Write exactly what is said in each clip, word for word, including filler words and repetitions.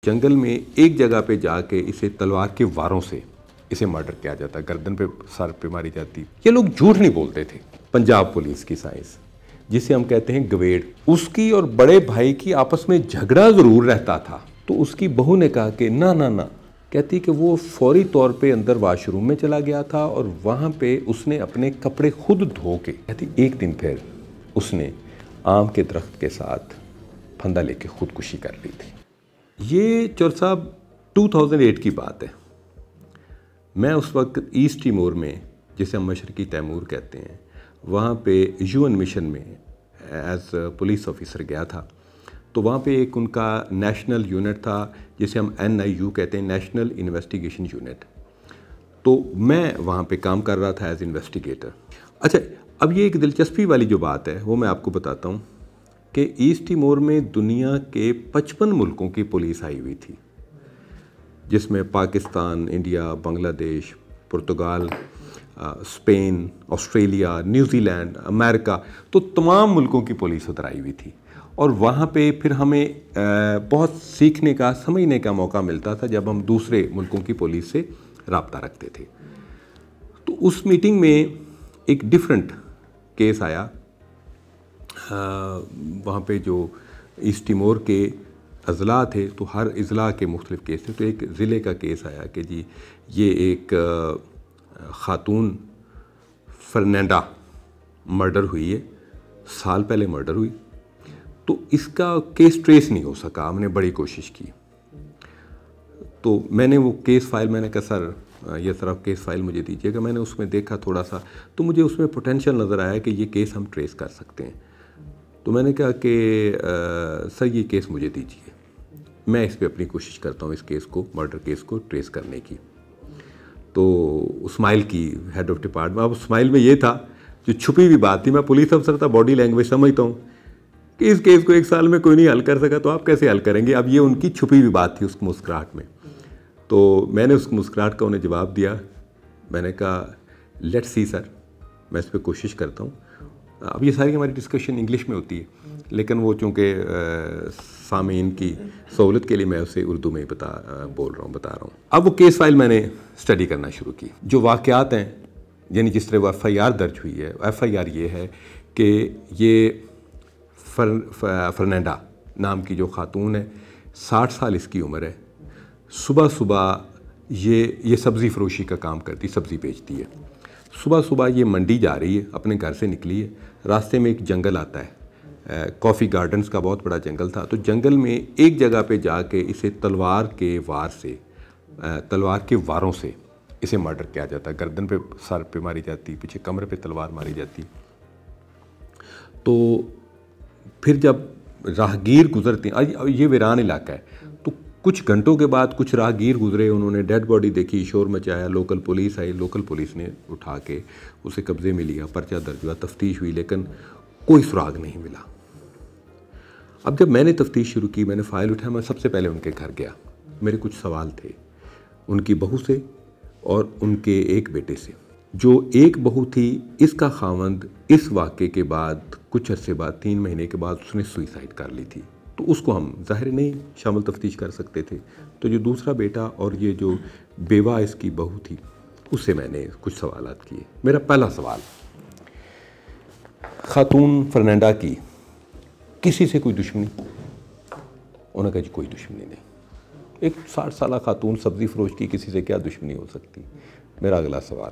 जंगल में एक जगह पे जाके इसे तलवार के वारों से इसे मर्डर किया जाता, गर्दन पे सर पे मारी जाती। ये लोग झूठ नहीं बोलते थे। पंजाब पुलिस की साइंस जिसे हम कहते हैं गवेड़, उसकी और बड़े भाई की आपस में झगड़ा ज़रूर रहता था। तो उसकी बहू ने कहा कि ना ना ना, कहती कि वो फौरी तौर पे अंदर वाशरूम में चला गया था और वहाँ पे उसने अपने कपड़े खुद धो के, कहती एक दिन फिर उसने आम के दरख्त के साथ फंदा लेके खुदकुशी कर ली थी। ये चौर साहब दो हज़ार आठ की बात है। मैं उस वक्त ईस्ट टिमोर में, जिसे हम मशरकी तैमूर कहते हैं, वहाँ पे यूएन मिशन में एज पुलिस ऑफिसर गया था। तो वहाँ पे एक उनका नेशनल यूनिट था जिसे हम एन आई यू कहते हैं, नेशनल इन्वेस्टिगेशन यूनिट। तो मैं वहाँ पे काम कर रहा था एज इन्वेस्टिगेटर। अच्छा, अब ये एक दिलचस्पी वाली जो बात है वो मैं आपको बताता हूँ कि ईस्ट टिमोर में दुनिया के पचपन मुल्कों की पुलिस आई हुई थी, जिसमें Pakistan, India, Bangladesh, Portugal, Spain, Australia, New Zealand, America, तो तमाम मुल्कों की पुलिस उतर आई हुई थी। और वहाँ पे फिर हमें बहुत सीखने का, समझने का मौका मिलता था जब हम दूसरे मुल्कों की पुलिस से रब्ता रखते थे। तो उस मीटिंग में एक डिफरेंट केस आया। वहाँ पे जो ईस्ट टिमोर के अज़ला थे, तो हर अज़ला के मुख्तलिफ़ केस थे। तो एक ज़िले का केस आया कि जी ये एक ख़ातून फर्नांडा मर्डर हुई है, साल पहले मर्डर हुई। तो इसका केस ट्रेस नहीं हो सका, हमने बड़ी कोशिश की। तो मैंने वो केस फाइल, मैंने कहा सर ये सर आप केस फाइल मुझे दीजिएगा। मैंने उसमें देखा थोड़ा सा, तो मुझे उसमें पोटेंशियल नज़र आया कि ये केस हम ट्रेस कर सकते हैं। तो मैंने कहा कि सर ये केस मुझे दीजिए, मैं इस पर अपनी कोशिश करता हूँ, इस केस को, मर्डर केस को ट्रेस करने की। तो स्माइल की हेड ऑफ डिपार्टमेंट, अब स्माइल में ये था जो छुपी हुई बात थी, मैं पुलिस अफसर था, बॉडी लैंग्वेज समझता हूँ कि इस केस को एक साल में कोई नहीं हल कर सका तो आप कैसे हल करेंगे। अब ये उनकी छुपी हुई बात थी उस मुस्कुराहट में। तो मैंने उस मुस्कुराहट का उन्हें जवाब दिया। मैंने कहा लेट्स सी सर, मैं इस पर कोशिश करता हूँ। अब ये सारी हमारी डिस्कशन इंग्लिश में होती है, लेकिन वो चूँकि सामीन की सहूलत के लिए मैं उसे उर्दू में ही बता बोल रहा हूँ बता रहा हूँ। अब वो केस फाइल मैंने स्टडी करना शुरू की। जो वाक़यात हैं, यानी जिस तरह वो एफ़ आई आर दर्ज हुई है, एफ़ आई आर ये है कि ये फर, फर्नांडा नाम की जो ख़ातून है, साठ साल इसकी उम्र है। सुबह सुबह ये ये सब्ज़ी फ़रोशी का काम करती, सब्ज़ी बेचती है। सुबह सुबह ये मंडी जा रही है, अपने घर से निकली है। रास्ते में एक जंगल आता है, कॉफ़ी गार्डन्स का बहुत बड़ा जंगल था। तो जंगल में एक जगह पे जाके इसे तलवार के वार से, तलवार के वारों से इसे मर्डर किया जाता। गर्दन पे, सर पे मारी जाती, पीछे कमर पे तलवार मारी जाती। तो फिर जब राहगीर गुजरते हैं, ये वीरान इलाका है, तो कुछ घंटों के बाद कुछ राहगीर गुजरे, उन्होंने डेड बॉडी देखी, शोर मचाया, लोकल पुलिस आई। लोकल पुलिस ने उठा के उसे कब्जे में लिया, पर्चा दर्ज हुआ, तफ्तीश हुई, लेकिन कोई सुराग नहीं मिला। अब जब मैंने तफ्तीश शुरू की, मैंने फ़ाइल उठाया, मैं सबसे पहले उनके घर गया। मेरे कुछ सवाल थे उनकी बहू से और उनके एक बेटे से। जो एक बहू थी, इसका खावंद इस वाक़े के बाद कुछ अरसे बाद, तीन महीने के बाद उसने सुइसाइड कर ली थी। तो उसको हम ज़ाहिर नहीं शामिल तफ्तीश कर सकते थे। तो जो दूसरा बेटा और ये जो बेवा इसकी बहू थी, उससे मैंने कुछ सवालात किए। मेरा पहला सवाल, ख़ातून फर्नांडा की किसी से कोई दुश्मनी? उन्होंने कहा जी कोई दुश्मनी नहीं। एक साठ साल खातून सब्ज़ी फरोश की किसी से क्या दुश्मनी हो सकती? मेरा अगला सवाल,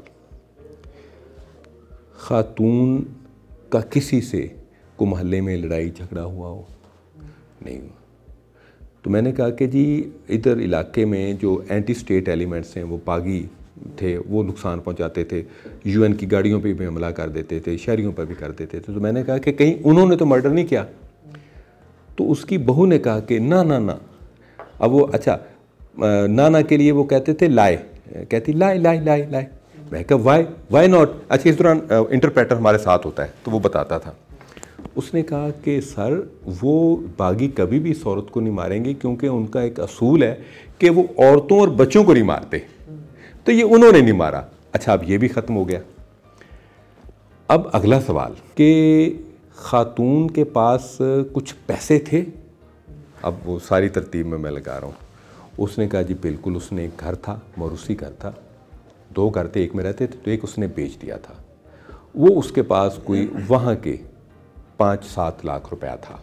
खातून का किसी से को मोहल्ले में लड़ाई झगड़ा हुआ हो? नहीं हुआ। तो मैंने कहा कि जी इधर इलाके में जो एंटी स्टेट एलिमेंट्स हैं वो बागी थे, वो नुकसान पहुंचाते थे, यूएन की गाड़ियों पे भी हमला कर देते थे, शहरियों पर भी कर देते थे। तो मैंने कहा कि कहीं उन्होंने तो मर्डर नहीं किया? तो उसकी बहू ने कहा कि ना ना ना। अब वो अच्छा ना ना के लिए वो कहते थे लाए, कहती लाए लाए लाए लाए। मैं कहा वाई वाई नॉट। अच्छा, इस दौरान इंटरप्रेटर हमारे साथ होता है तो वो बताता था। उसने कहा कि सर वो बागी कभी भी इस औरत को नहीं मारेंगे क्योंकि उनका एक असूल है कि वो औरतों और बच्चों को नहीं मारते, तो ये उन्होंने नहीं मारा। अच्छा, अब ये भी ख़त्म हो गया। अब अगला सवाल कि ख़ातून के पास कुछ पैसे थे। अब वो सारी तरतीब में मैं लगा रहा हूँ। उसने कहा जी बिल्कुल, उसने एक घर था, मौरूसी घर था, दो घर थे, एक में रहते थे, तो एक उसने बेच दिया था। वो उसके पास कोई वहाँ के पाँच सात लाख रुपया था।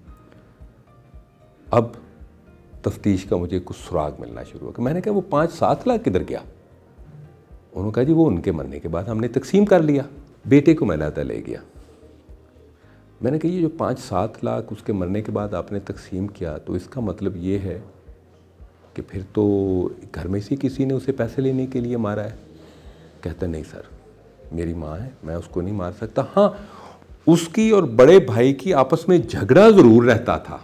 अब तफ्तीश का मुझे कुछ सुराग मिलना शुरू हुआ। मैंने कहा वो पाँच सात लाख किधर गया? उन्होंने कहा जी वो उनके मरने के बाद हमने तकसीम कर लिया, बेटे को मैलाता ले गया। मैंने कहा ये जो पाँच सात लाख उसके मरने के बाद आपने तकसीम किया, तो इसका मतलब ये है कि फिर तो घर में से किसी ने उसे पैसे लेने के लिए मारा है। कहता नहीं सर, मेरी माँ है, मैं उसको नहीं मार सकता। हाँ, उसकी और बड़े भाई की आपस में झगड़ा ज़रूर रहता था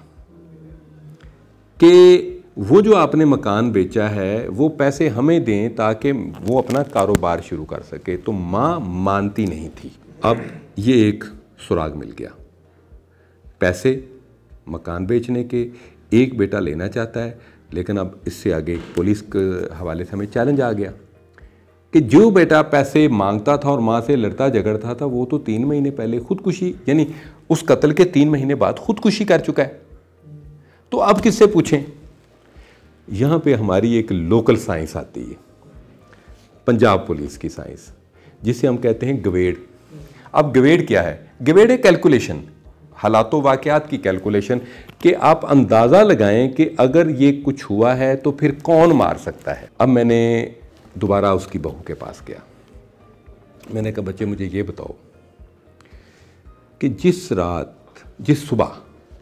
कि वो जो आपने मकान बेचा है वो पैसे हमें दें ताकि वो अपना कारोबार शुरू कर सके। तो माँ मानती नहीं थी। अब ये एक सुराग मिल गया, पैसे मकान बेचने के। एक बेटा लेना चाहता है, लेकिन अब इससे आगे पुलिस के हवाले से हमें चैलेंज आ गया कि जो बेटा पैसे मांगता था और माँ से लड़ता झगड़ता था, वो तो तीन महीने पहले खुदकुशी, यानी उस कत्ल के तीन महीने बाद खुदकुशी कर चुका है। तो अब किससे पूछें? यहाँ पे हमारी एक लोकल साइंस आती है, पंजाब पुलिस की साइंस, जिसे हम कहते हैं गवेड़। अब गवेड़ क्या है? गवेड़ है कैलकुलेशन, हालातों वाक़यात की कैलकुलेशन, कि आप अंदाज़ा लगाएं कि अगर ये कुछ हुआ है तो फिर कौन मार सकता है। अब मैंने दोबारा उसकी बहू के पास गया। मैंने कहा बच्चे मुझे ये बताओ कि जिस रात, जिस सुबह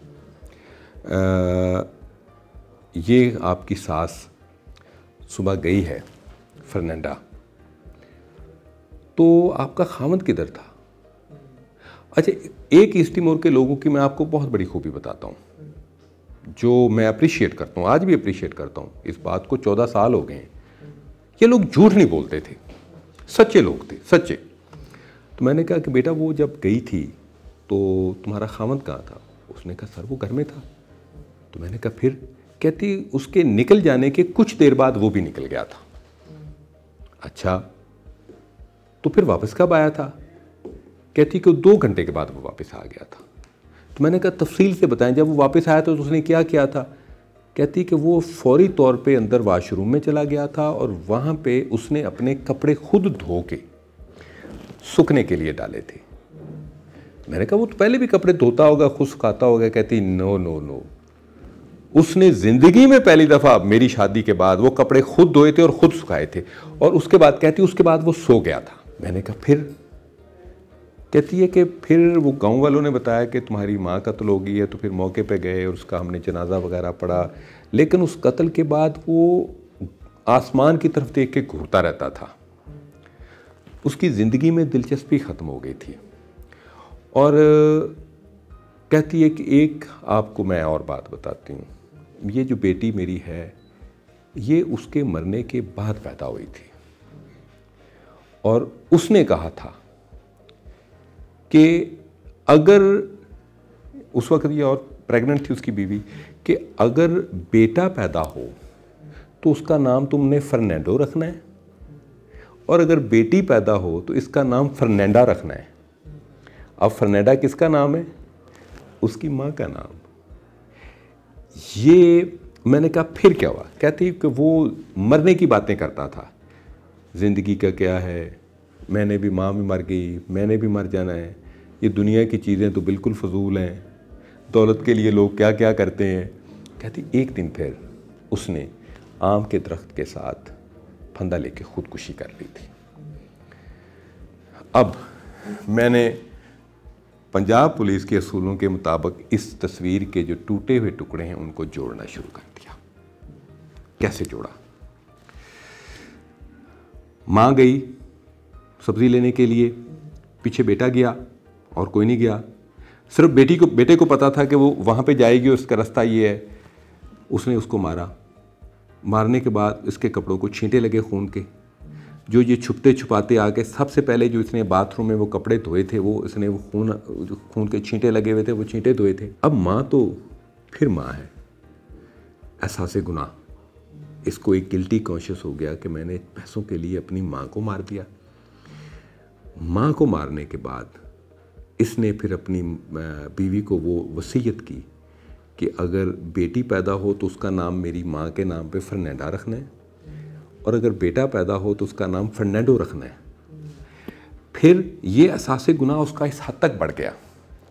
आ, ये आपकी सास सुबह गई है फर्नांडा, तो आपका खामद किधर था? अच्छा, एक ईस्ट तिमोर के लोगों की मैं आपको बहुत बड़ी खूबी बताता हूँ, जो मैं अप्रिशिएट करता हूँ, आज भी अप्रिशिएट करता हूँ। इस बात को चौदह साल हो गए हैं। ये लोग झूठ नहीं बोलते थे, सच्चे लोग थे, सच्चे। तो मैंने कहा कि बेटा वो जब गई थी तो तुम्हारा खामद कहाँ था? उसने कहा सर वो घर में था। तो मैंने कहा फिर? कहती उसके निकल जाने के कुछ देर बाद वो भी निकल गया था। अच्छा, तो फिर वापस कब आया था? कहती कि दो घंटे के बाद वो वापस आ गया था। तो मैंने कहा तफसील से बताएं, जब वो वापस आया था तो उसने क्या किया था? कहती कि वो फौरी तौर पे अंदर वाशरूम में चला गया था और वहाँ पे उसने अपने कपड़े खुद धो के सूखने के लिए डाले थे। मैंने कहा वो तो पहले भी कपड़े धोता होगा, खुद सुखाता होगा। कहती नो नो नो, उसने ज़िंदगी में पहली दफ़ा मेरी शादी के बाद वो कपड़े खुद धोए थे और ख़ुद सुखाए थे, और उसके बाद कहती उसके बाद वो सो गया था। मैंने कहा फिर? कहती है कि फिर वो गांव वालों ने बताया कि तुम्हारी माँ कत्ल हो गई है, तो फिर मौके पे गए और उसका हमने जनाजा वगैरह पढ़ा, लेकिन उस कत्ल के बाद वो आसमान की तरफ देख के घूरता रहता था। उसकी ज़िंदगी में दिलचस्पी ख़त्म हो गई थी। और कहती है कि एक आपको मैं और बात बताती हूँ, ये जो बेटी मेरी है ये उसके मरने के बाद पैदा हुई थी, और उसने कहा था कि अगर उस वक्त ये और प्रेग्नेंट थी उसकी बीवी, कि अगर बेटा पैदा हो तो उसका नाम तुमने फर्नांडो रखना है, और अगर बेटी पैदा हो तो इसका नाम फर्नांडा रखना है। अब फर्नांडा किसका नाम है? उसकी माँ का नाम। ये मैंने कहा फिर क्या हुआ? कहती कि वो मरने की बातें करता था, ज़िंदगी का क्या है, मैंने भी, माँ भी मर गई, मैंने भी मर जाना है, ये दुनिया की चीज़ें तो बिल्कुल फजूल हैं, दौलत के लिए लोग क्या क्या करते हैं। कहती एक दिन फिर उसने आम के दरख्त के साथ फंदा लेके खुदकुशी कर ली थी। अब मैंने पंजाब पुलिस के असूलों के मुताबिक इस तस्वीर के जो टूटे हुए टुकड़े हैं उनको जोड़ना शुरू कर दिया। कैसे जोड़ा? माँ गई सब्ज़ी लेने के लिए, पीछे बेटा गया और कोई नहीं गया। सिर्फ बेटी को बेटे को पता था कि वो वहाँ पे जाएगी, उसका रास्ता ये है। उसने उसको मारा। मारने के बाद इसके कपड़ों को छींटे लगे खून के, जो ये छुपते छुपाते आके सबसे पहले जो इसने बाथरूम में वो कपड़े धोए थे, वो इसने वो खून खून के छींटे लगे हुए थे, वो छींटे धोए थे। अब माँ तो फिर माँ है, एहसास गुनाह, इसको एक गिल्टी कॉन्शियस हो गया कि मैंने पैसों के लिए अपनी माँ को मार दिया। माँ को मारने के बाद इसने फिर अपनी बीवी को वो वसीयत की कि अगर बेटी पैदा हो तो उसका नाम मेरी माँ के नाम पे फर्नांडा रखना है, और अगर बेटा पैदा हो तो उसका नाम फर्नांडो रखना है। फिर ये असासे गुनाह उसका इस हद तक बढ़ गया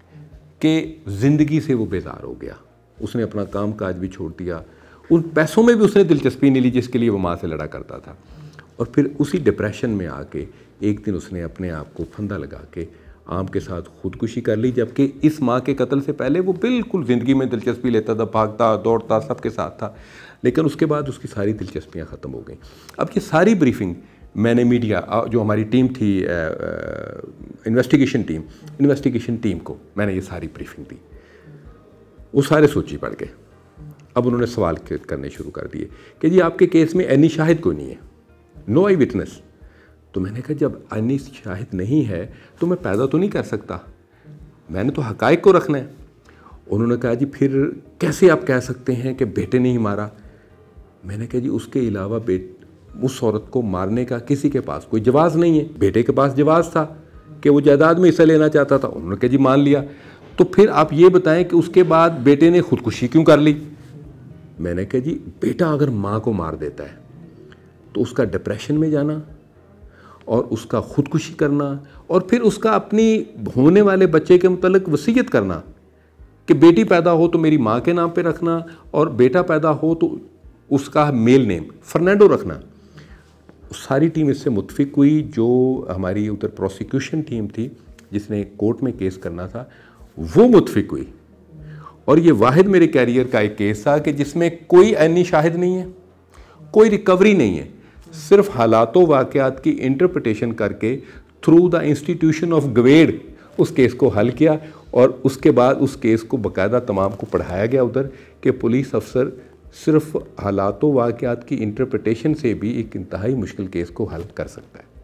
कि ज़िंदगी से वो बेजार हो गया। उसने अपना काम काज भी छोड़ दिया, उन पैसों में भी उसने दिलचस्पी नहीं ली जिसके लिए वो माँ से लड़ा करता था। और फिर उसी डिप्रेशन में आके एक दिन उसने अपने आप को फंदा लगा के आम के साथ खुदकुशी कर ली, जबकि इस माँ के कत्ल से पहले वो बिल्कुल ज़िंदगी में दिलचस्पी लेता था, भागता दौड़ता सबके साथ था। लेकिन उसके बाद उसकी सारी दिलचस्पियाँ ख़त्म हो गई। अब ये सारी ब्रीफिंग मैंने मीडिया, जो हमारी टीम थी इन्वेस्टिगेशन टीम इन्वेस्टिगेशन टीम को मैंने ये सारी ब्रीफिंग दी। वो सारे सोची पड़ गए। अब उन्होंने सवाल करने शुरू कर दिए कि जी आपके केस में एनी शाहिद कोई नहीं है, नो आई विटनेस। तो मैंने कहा जब एनी शाहिद नहीं है तो मैं पैदा तो नहीं कर सकता, मैंने तो हकायक को रखना है। उन्होंने कहा जी फिर कैसे आप कह सकते हैं कि बेटे ने ही मारा। मैंने कहा जी उसके अलावा बेट उस औरत को मारने का किसी के पास कोई जवाज़ नहीं है। बेटे के पास जवाज़ था कि वो जायदाद में हिस्सा लेना चाहता था, उन्होंने कहा जी मान लिया। तो फिर आप ये बताएं कि उसके बाद बेटे ने खुदकुशी क्यों कर ली। मैंने कहा जी बेटा अगर माँ को मार देता है तो उसका डिप्रेशन में जाना और उसका खुदकुशी करना और फिर उसका अपनी होने वाले बच्चे के मुतल्लिक वसीयत करना कि बेटी पैदा हो तो मेरी माँ के नाम पे रखना और बेटा पैदा हो तो उसका मेल नेम फर्नांडो रखना। सारी टीम इससे मुत्फिक हुई। जो हमारी उधर प्रोसिक्यूशन टीम थी जिसने कोर्ट में केस करना था वो मुत्फिक हुई। और ये वाहिद मेरे कैरियर का एक केस था कि जिसमें कोई ऐनी शाहिद नहीं है, कोई रिकवरी नहीं है, सिर्फ हालातों वाक़यात की इंटरप्रिटेशन करके थ्रू द इंस्टीट्यूशन ऑफ गवेड़ उस केस को हल किया। और उसके बाद उस केस को बाकायदा तमाम को पढ़ाया गया उधर कि पुलिस अफसर सिर्फ हालातों वाक़यात की इंटरप्रिटेशन से भी एक इंतहाई मुश्किल केस को हल कर सकता है।